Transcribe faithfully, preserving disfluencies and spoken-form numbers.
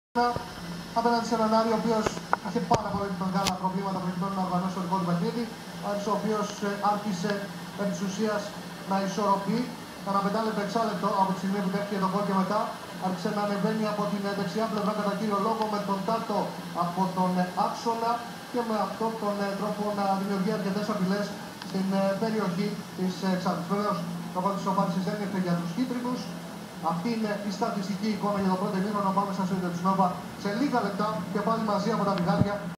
απέναντι σε έναν Άρη ο οποίος είχε πάρα πολύ μεγάλα προβλήματα προκειμένου να οργανώσει το δικό του παιχνίδι. Άρης ο οποίος άρχισε επί της ουσίας να ισορροπεί. Κάνα πέντε λεπτό, έξι λεπτό από τη στιγμή που δέχτηκε το γκολ και μετά άρχισε να ανεβαίνει από την δεξιά πλευρά κατά κύριο λόγο με τον Τάτο από τον άξονα και με αυτόν τον τρόπο να δημιουργεί αρκετές απειλές στην περιοχή της Ξάνθης. Βεβαίως, το γκολ της ισοφάρισης δεν ήρθε για τους κίτρινους. Αυτή είναι η στατιστική εικόνα για το πρώτο ημίχρονο. Πάμε στα σύνδεση της Νόβα σε λίγα λεπτά και πάλι μαζί από τα Βιγάρια.